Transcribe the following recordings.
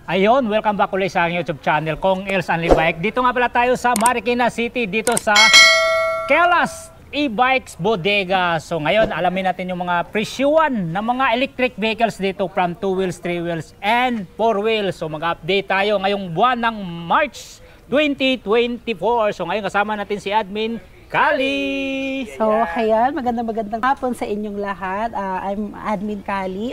Ayun, welcome back ulit sa aking YouTube channel, Kong Els Only Bike. Dito nga pala tayo sa Marikina City, dito sa Kelas E-Bikes Bodega. So ngayon, alamin natin yung mga presyuan ng mga electric vehicles dito from 2 wheels, 3 wheels, and 4 wheels. So mag-update tayo ngayong buwan ng March 2024. So ngayon kasama natin si Admin Kali. So, ayan, magandang hapon sa inyong lahat. I'm Admin Kali.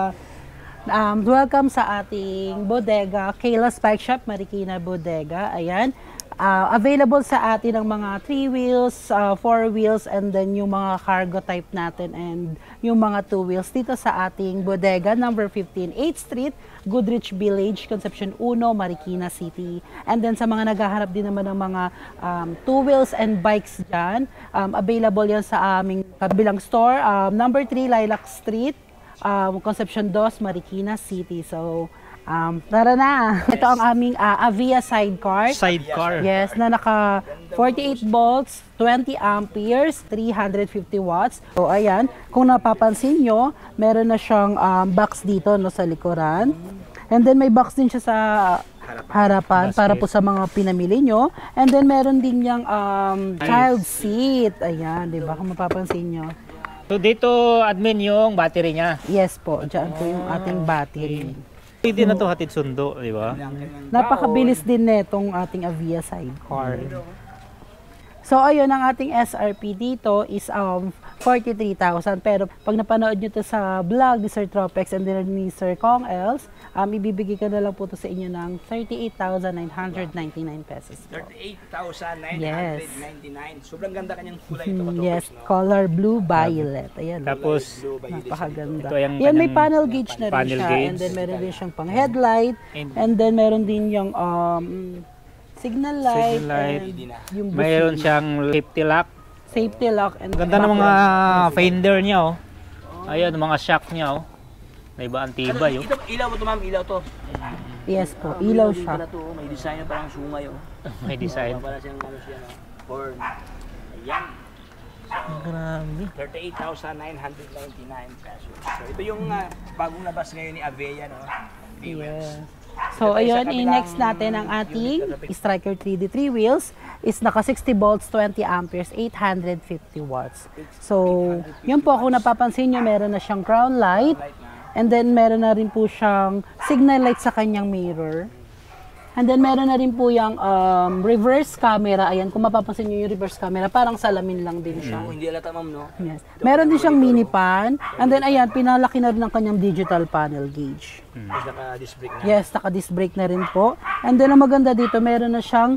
Welcome sa ating bodega, Kelas Bike Shop, Marikina Bodega. Ayan. Available sa atin ang mga 3 wheels, 4 wheels, and then yung mga cargo type natin and yung mga 2 wheels dito sa ating bodega, number 15, 8th Street, Goodrich Village, Concepcion 1, Marikina City. And then sa mga naghahanap din naman ng mga 2 wheels and bikes dyan, available yan sa aming kabilang store, number 3, Lilac Street, Concepcion 2, Marikina City. So, tara na. Ito ang aming Avia sidecar. Sidecar. Yes, na naka 48 volts, 20 amperes, 350 watts. So, ayan. Kung napapansin nyo, meron na siyang box dito no, sa likuran. And then, may box din siya sa harapan para po sa mga pinamili nyo. And then, meron din yung child seat. Ayan, di ba? Kung mapapansin nyo. So dito, admin, yung battery niya. Yes po, dyan po yung ating battery. Pwede na to hatid sundo, di ba? Napakabilis din netong ating Avia sidecar. So ayun, ang ating SRP dito is 43,000. Pero pag napanood nyo to sa vlog ni Sir Tropex and then ni Sir Kong Els, ibibigay ko na lang po to sa inyo ng 38,999 pesos. 38,999. Yes. Sobrang ganda kanyang kulay ito. Yes, color blue violet. Ayan. Tapos, Napakaganda. ito yung Yan, may kanyang panel gauge na rin panel siya. gauge. And then meron din siyang pang headlight. And then meron din yung signal light. And yung mayroon busina. siyang safety lock. Safety lock. And Ganda ng mga fender niya, oh. Ayun, mga shock niya, oh. May ba ang tibay, oh. Ilaw mo to, ma'am. Ilaw to. Yes po, ilaw siya. May design na parang sungay, oh. May design. Para siyang ano siya, no? Horn. Ayan. Grabe. 38,999 pesos. So ito yung bagong labas ngayon ni Avia, no? Yes. So ayun, i-next natin ang ating Striker 3D 3 wheels is naka 60 volts, 20 amperes, 850 watts. So, yun po, kung napapansin nyo, meron na siyang crown light. And then meron na rin po siyang signal light sa kanyang mirror. And then meron na rin po yung reverse camera. Ayan, kung mapapansin nyo yung reverse camera, parang salamin lang din siya. Hindi alata, ma'am, no? Yes. Meron din siyang mini pan. And then ayan, pinalaki na rin ang kanyang digital panel gauge. Tapos naka-disc brake na. Yes, naka-disc brake na rin po. And then ang maganda dito, meron na siyang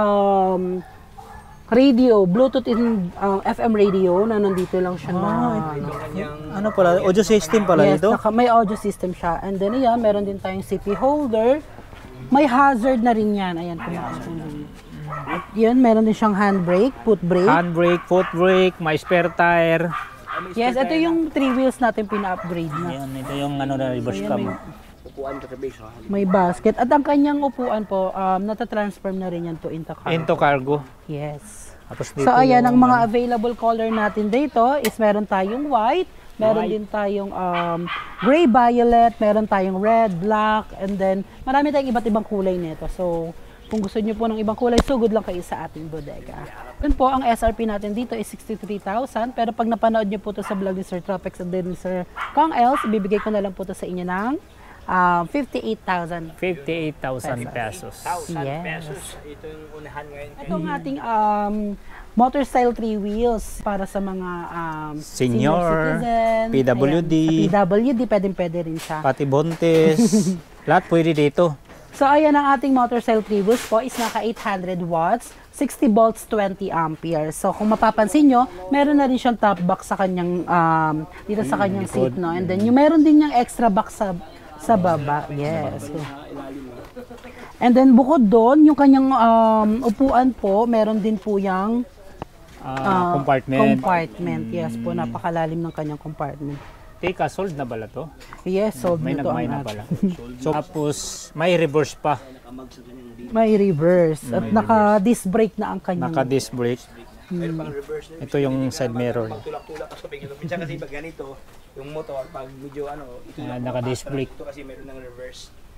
radio, Bluetooth in FM radio na nandito lang siya na Ano pala, audio system pala yes, ito? may audio system siya. And then ayan, meron din tayong CP holder. May hazard na rin yan. Ayan, kung makikita. Yan, meron din siyang handbrake, foot brake. Handbrake, foot brake, may spare tire. Yes, ito yung 3 wheels natin pina-upgrade na. Yan, ito yung ano na reverse cam. Upuan ka sa base, oh. May basket. At ang kanyang upuan po, nata-transform na rin yan to into cargo. Into cargo. Yes. Tapos dito So ayan, ang yung, mga available color natin dito is meron tayong white, meron din tayong gray violet, meron tayong red, black, and then marami tayong iba't ibang kulay nito. So kung gusto niyo po ng ibang kulay, sugod lang kayo sa ating bodega. Yun po, ang SRP natin dito is 63,000, pero pag napanood niyo po to sa vlog ni Sir Tropex and then ni Sir Kong Els, ibibigay ko na lang po to sa inyo ng 58,000. 58,000 pesos. 1,000 Yes. pesos. Ito yung unahan ngayon. Ito ang ating motor style 3 wheels para sa mga Senior, citizen, PWD. ayan, sa PWD, pwede rin siya. Pati buntis. Lahat pwede dito. So ayan, ang ating motor style 3 wheels po is naka 800 watts, 60 volts, 20 amperes. So kung mapapansin nyo, meron na rin siyang top box sa kanyang dito sa kanyang seat, no? And then yung meron din niyang extra box sa baba. Yes. And then bukod doon, yung kanyang upuan po, meron din po yung compartment. Yes po, napakalalim ng kanyang compartment. Teka, sold na bala to? Yes, sold May na to nagmay ang na pala. ating. So, tapos, may reverse pa. May reverse. At naka-disc brake na ang kanyang. Naka-disc brake. Meron pang reverse na. Ito yung side mirror. Pag tulak-tulak ka sa pingin. Minsan kasi pag ganito, yung motor, pag medyo ano, Naka-disc brake. ito kasi meron ng reverse.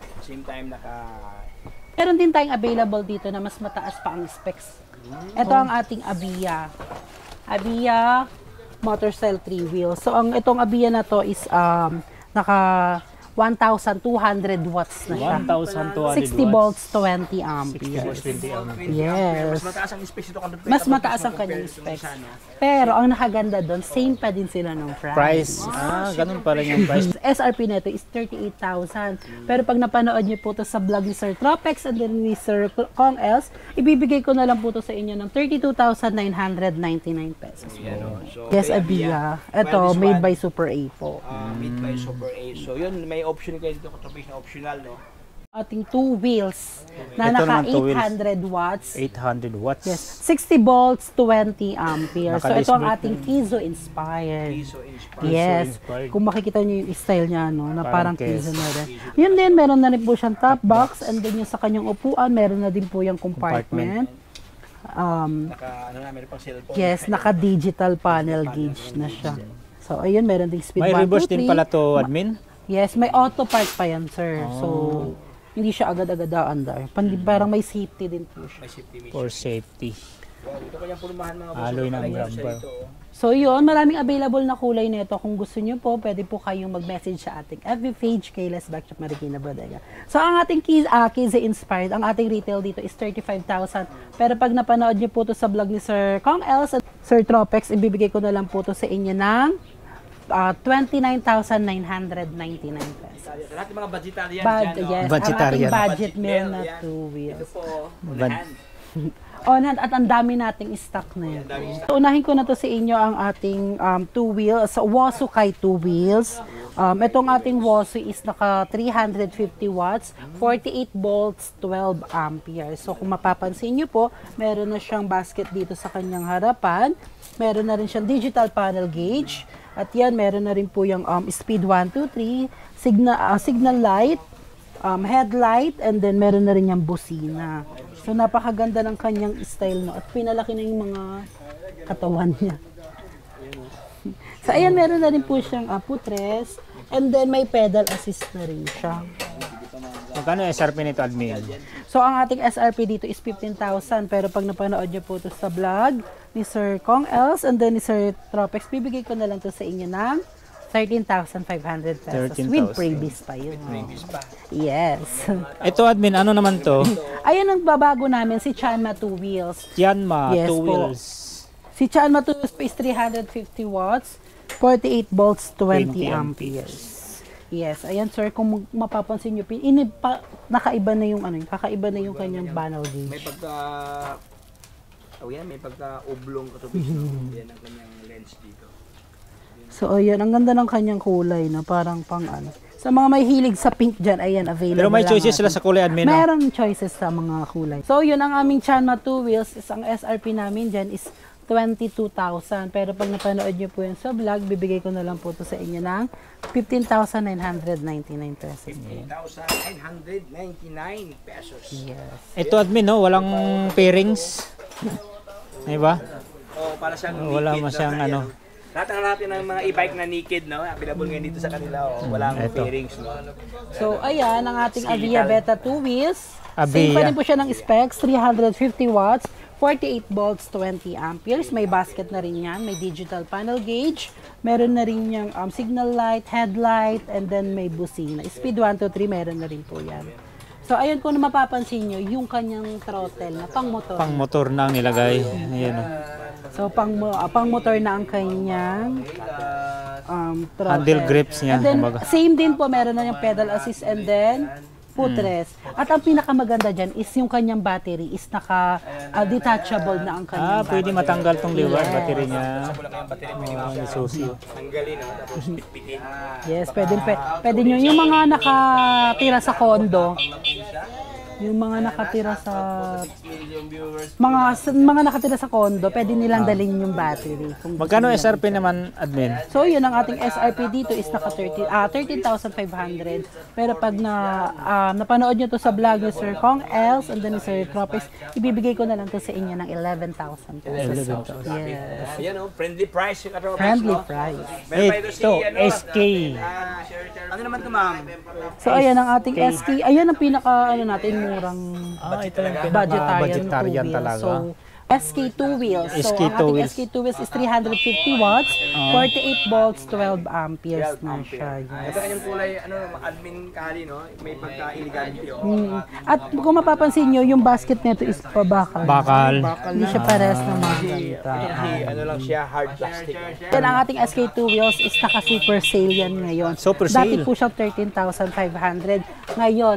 Same time Meron din tayong available dito na mas mataas pa ang specs. Ito ang ating Avia. Avia Motorcell 3 wheels. So itong Avia na to is naka 1,200 watts na siya. 1,200 60 volts, 20 amperes. 20 amperes. Yes. Mas mataas ang specs ito. Mas mataas ang kanyang specs. Pero ang nakaganda doon, same pa din sila ng price. Ganun pala yung price. SRP nito is 38,000. Pero pag napanood niyo po to sa vlog ni Sir Tropex and then ni Sir Kong Els, ibibigay ko na lang po to sa inyo ng 32,999 pesos. Yes, Avia. Ito, made by Super A po. Made by Super A. So yun, may option kayo dito kung na optional, no? Ating 2 wheels na Ito naka naman, 2 wheels. 800 watts. 800 watts. Yes, 60 volts, 20 amperes. So Naka-disc ito ang brake ating Kizo inspired. So inspired. Yes. inspired. Kung makikita niyo yung style niya, no, na Parang parang Kizo Kes. na rin. Yun din, meron na rin po siyang top box and then yung sa kanyang upuan, meron na din po yung compartment. Meron pang cellphone. Yes, naka-digital panel gauge na siya. So ayun, meron ding speed May 1, reverse 2, din 3. pala to, admin. Yes, may auto park pa yan, sir. So hindi siya agad-agad aandar. Parang may safety din po siya. May safety mission. For safety. Ito kanyang pulumahan mga boss. Alloy ng Alay rubber. ito, oh. So yun, maraming available na kulay nito. Kung gusto nyo po, pwede po kayong mag-message sa ating FB page, Kayless Backshop Marikina Bodega. So ang ating Kiza Inspired, ang ating retail dito is 35,000. Pero pag napanood nyo po to sa vlog ni Sir Kong Els at Sir Tropex, ibibigay ko na lang po to sa inyo ng 29,999 pesos. Lahat ng mga budgetarian Yes, dyan, no? ang Budgetarian. ating budget meal na yan. 2 wheels. Ito po, Bad- On-hand at ang dami nating stock na yun. So, unahin ko na to sa inyo ang ating 2 wheels, Wasu Kai 2 wheels. Itong ating Wasu is naka 350 watts, 48 volts, 12 amperes. So kung mapapansin nyo po, meron na siyang basket dito sa kanyang harapan. Meron na rin siyang digital panel gauge. At yan, meron na rin po yung speed 1, 2, 3, signal light, headlight, and then meron na rin yung busina. So napakaganda ng kanyang style, no? At pinalaki na yung mga katawan niya. So ayan, meron na rin po siyang footrest, and then may pedal assist na rin siya. Magkano SRP nito, admin? So ang ating SRP dito is 15,000, pero pag napanood niyo po ito sa vlog ni Sir Kong Els and then ni Sir Tropex, bibigay ko na lang to sa inyo ng 13,500 pesos. 13,000. With previous pa yun. Yes. Ito, admin, ano naman to? Ayun ang babago namin, si Chanma 2 wheels. Tianma, Yes 2 po. wheels. Si Chanma 2 wheels is 350 watts, 48 volts, 20 20 amperes. Yes, ayan sir, kung mapapansin nyo, nakaiba na yung kakaiba na yung kanyang panel may gauge. may pagka-oblong katubig. Yan ang kanyang lens dito. So ayan, ang ganda ng kanyang kulay na parang pang ano. Sa mga may hilig sa pink dyan, ayan, available. Pero may lang choices sila natin. sa kulay, admin. No? Meron choices sa mga kulay. So yun, ang aming Chanma 2 wheels, ang SRP namin dyan is 22,000. Pero pag napanood nyo po yun sa vlog, bibigay ko na lang po to sa inyo ng 15,999 pesos. 15,999 pesos. Yes. Ito, admin, no? Walang pairings. Diba? Oh, para siyang Wala naked, masyang no? ano. Lahat ng natin ng mga e-bike na naked, no? Available ngayon dito sa kanila, oh. Walang Eto. fairings, no? So ayan, ang ating Skeletal. Avia Beta 2 wheels. Same Avia. pa rin po siya ng specs, 350 watts, 48 volts, 20 amperes. May basket na rin yan, may digital panel gauge. Meron na rin yung signal light, headlight, and then may busina. Speed 1 to 3, meron na rin po yan. So ayun, kung mapapansin nyo, yung kanyang throttle na pang motor. Pang motor na ang nilagay. Ayan, oh. So pang motor na ang kanyang throttle. Handle grips niya, And then kumbaga. same din po, meron na yung pedal assist and then footrest. At ang pinakamaganda dyan is yung kanyang battery is detachable na ang kanyang Pwede battery. matanggal tong liwan, Yes. battery niya. Wala kayong battery, pwede mo siya Susi. tanggalin, no? Tapos pitpitin. Yes, pwede nyo. Yung mga nakatira sa kondo, yung mga nakatira sa mga nakatira sa condo, pwede nilang dalhin yung battery. Kung Magkano SRP naman, admin? So yun ang ating SRP dito is naka 13,500. Pero pag napanood nyo to sa vlog ni Sir Kong Els and then ni Sir Tropes, ibibigay ko na lang to sa inyo ng 11,000 pesos. 11,000. Yes. Ayan o, friendly price yung katropes. Friendly no? price. Meron pa ito si, Ito, ano, SK. ano naman ito ma'am? So ayan ang ating SK. Ayan ang pinaka natin murang Ito yung budgetarian budgetarian two-wheel. talaga. So, SK2 wheels. So, SK2 ang ating wheels. SK2 wheels is 350 watts, 48 volts, 12 amperes na siya. Ito kanyang kulay, ano, admin kali, no? May pagka-illegality, oh. At kung mapapansin nyo, yung basket nito is pabakal. Bakal. Hindi siya pares ng mga ganito. Kasi ano lang siya, hard plastic. Yan ang ating SK2 wheels is naka-super sale yan ngayon. Super Dati sale. po siyang 13,500. Ngayon,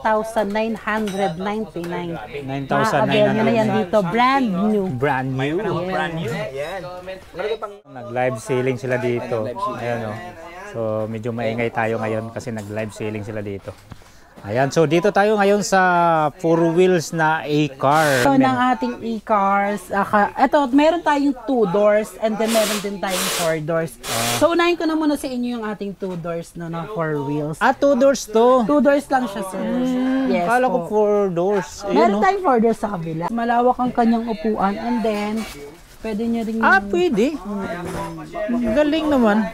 9,999. 9,999. Ma-avail nyo na yan dito. Brand new. Brand new. Brand new. Ayan. Ano pang Nag-live selling sila dito. Ayan o. So medyo maingay tayo ngayon kasi nag-live selling sila dito. Ayan, so dito tayo ngayon sa 4 wheels na e-car. So, ng ating e-cars, eto, meron tayong 2 doors and then meron din tayong 4 doors. So, unahin ko na muna sa inyo yung ating 2 doors na 4 wheels. 2 doors to. 2 doors lang siya, sir. Yes Kala ko po. 4 doors. Ayun, Meron no? tayong 4 doors sa kabila. Malawak ang kanyang upuan and then, pwede nyo rin... Pwede. Galing naman.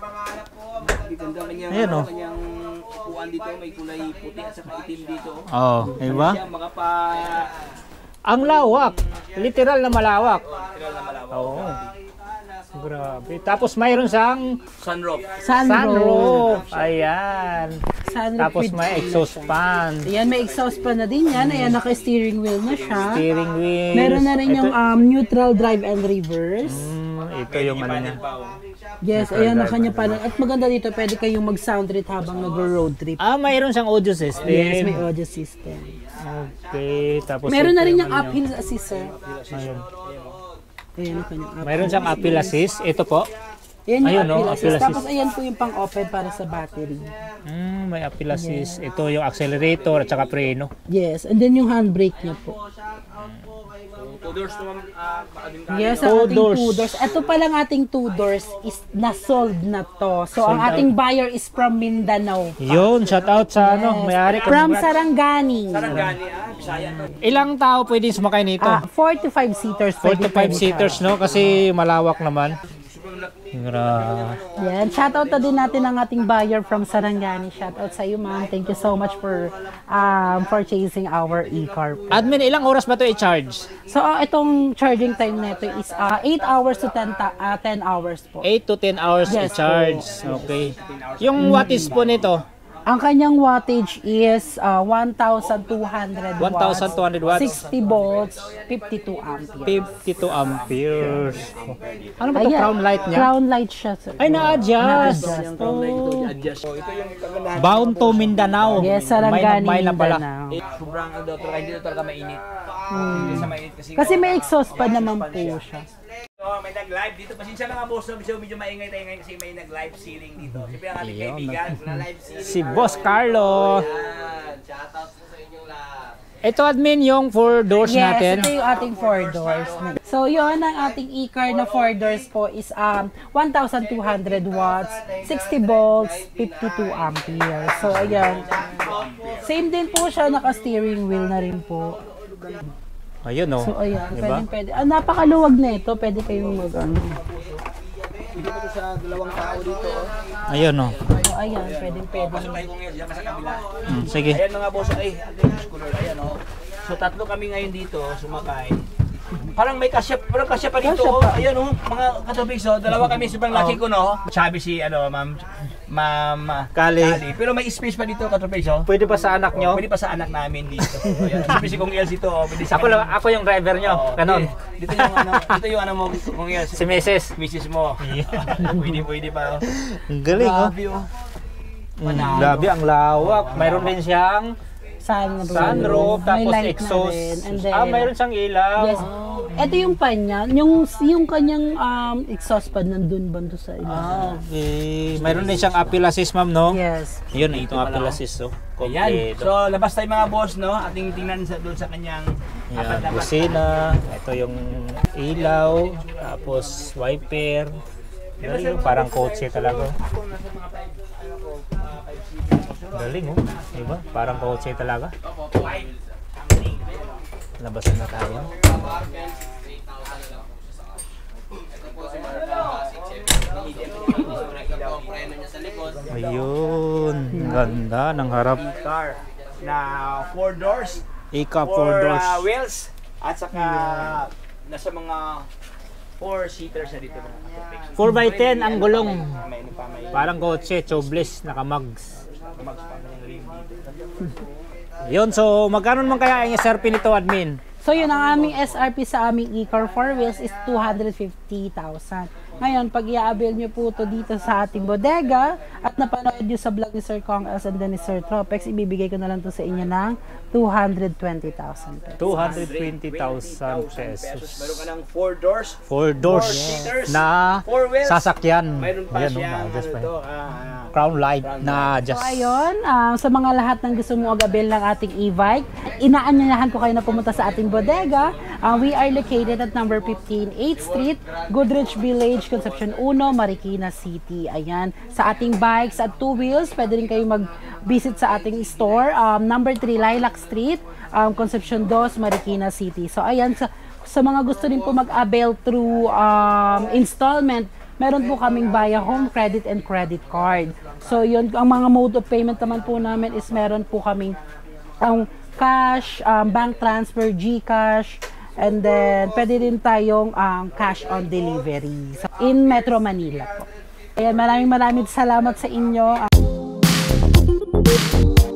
ganda kanyang, Ayan, oh. kanyang upuan dito, may kulay puti at saka itim dito. Oh, diba? Siya makapa... Ang lawak. Literal na malawak. Literal na malawak. Oo. Grabe. Tapos mayroon siyang Sunroof. sunroof. Ayan. Sunroof Tapos with- may exhaust fan. Ayan, may exhaust pa na din yan. Ayan, naka-steering wheel na siya. Steering wheel. Meron na rin yung neutral drive and reverse. Ito yung ano niya. Yes, ayan na kanya pala. At maganda dito, pwede kayong mag-sound trip habang nag-road trip. Mayroon siyang audio system. Yes, may audio system. Okay. Tapos Meron na ito rin yung yung uphill assist, sir. Ayun. Ayan ang kanyang uphill. Mayroon siyang uphill assist. Ito po. Ayan yung Ayun, no, uphill uphill assist. assist. Tapos ayan po yung pang-open para sa battery. May uphill assist. Ito yung accelerator at saka preno. Yes, and then yung handbrake niya po. Two doors naman, Yes, Two ang ating doors. 2 doors. Ito palang ating 2 doors is na-sold na to. So, ang Sold ating buyer is from Mindanao. Yun, shout out sa may-ari. From Sarangani. Sarangani, Bisaya. Ilang tao pwede sumakay nito? 4 to 5 seaters. 4 to 5 pwede seaters, no? Kasi malawak naman. Grabe. Yan. Shoutout na din natin ang ating buyer from Sarangani. Shoutout sa iyo, ma'am. Thank you so much for purchasing our e-car. Admin, ilang oras ba ito i-charge? So, itong charging time nito is 8 hours to 10 hours po. 8 to 10 hours Yes, i-charge. Okay. Yung wattage po nito? Ang kanyang wattage is 1,200 watts. 1,200 watts. 60 volts, 52 amperes. 52 amperes. Ano ba ito? Ayan, Crown light niya? Crown light siya, sir. Ay, na-adjust. Yung crown light ito, adjust. So, ito yung kagandahan. Bound to Mindanao. Yes, Sarangani, May na pala. Mindanao. Sobrang ang doktor, hindi ito talaga mainit. Hindi sa mainit kasi... Kasi may exhaust pa naman po siya. So, may nag-live dito. Pasensya na nga boss, medyo maingay tayo ngayon kasi may nag-live ceiling dito. Siyempre ang ating kaibigan, na-live ceiling. Si Boss Carlo. Yan, shoutout po sa inyong lahat. Ito admin yung 4 doors Yes, natin. ito yung ating 4 doors. So, yun ang ating e-car na 4 doors po is 1,200 watts, 60 volts, 52 amperes. So, ayan. Same din po siya, naka-steering wheel na rin po. Ayun oh. So, ayan, Diba? pwede. Napakaluwag na ito. Pwede kayong mag-ano. Hindi ko sa dalawang tao dito. Ayun oh. So, ayan, pwede. Pasok tayo kung yan, sa kabila. Sige. Ayan mga boss, ay, ayan o. So tatlo kami ngayon dito, sumakay. Parang may kasya pa dito. Kasya pa. Ayan o, mga katubig, so dalawa kami, sobrang laki ko no. Sabi si, Ma'am Kali. Pero may space pa dito, katubig, so. Pwede pa sa anak nyo? Pwede pa sa anak namin dito. Ayan, sabi si Kong Els dito, pwede sa Ako yung driver nyo. Oo, Ganon. Dito yung ano mo, Kong Els. Si Mrs. Mrs. mo. Pwede pa. Ang galing oh. Grabe oh. Grabe, ang lawak. Mayroon din siyang Sunroof, May tapos light na exhaust. rin. And then, Mayroon siyang ilaw. yes. Ito yung kanya, yung kanyang exhaust pad nandun bando sa ilaw. Okay. Mayroon din siyang appeal assist, ma'am, no? Yes. Yun, itong appeal assist, oh. Ayan. Kompleto. So, labas tayo mga boss, no? Ating tingnan doon sa kanyang Yan, busina. Ito yung ilaw. Tapos wiper. Galing, oh. Parang kotse talaga. Galing, oh. Diba? Parang kotse talaga. Labasan na tayo. Ayun. Ganda ng harap. car na 4 doors. Ika 4 4 doors. wheels. At saka nasa mga 4-seaters na dito. 4x10 ang gulong. May ano pa, may Parang kotse, tubeless, naka-mugs. mags pa, may rim dito. Yun, so magkano naman kaya ang SRP nito, admin? So yun, ang aming SRP sa aming e-car 4 wheels is 250,000. Ngayon, pag i-avail nyo po ito dito sa ating bodega at napanood nyo sa vlog ni Sir Kong Els and then ni Sir Tropex, ibibigay ko na lang ito sa inyo ng 220,000 pesos. 220,000 pesos. Meron ka ng 4 doors, 4 doors seaters, na 4 wheels. sasakyan. Mayroon pa Ayan, siyang na-adjust pa ano yun. to, Crown Light na So adjust. ayun, sa mga lahat ng gusto mo agabil ng ating e-bike, inaanyayahan ko kayo na pumunta sa ating bodega. We are located at number 15 8th Street, Goodrich Village, Concepcion 1, Marikina City. Ayan, sa ating bikes at 2 wheels, pwede rin kayo mag-visit sa ating store. Number 3 Lilac Street, Concepcion 2, Marikina City. So ayan, sa mga gusto rin po mag-avail through installment, meron po kaming via home credit and credit card. So yun, ang mga mode of payment naman po namin is meron po kaming cash, bank transfer, GCash, and then pwede rin tayong cash on delivery in Metro Manila po. Ayan, maraming salamat sa inyo.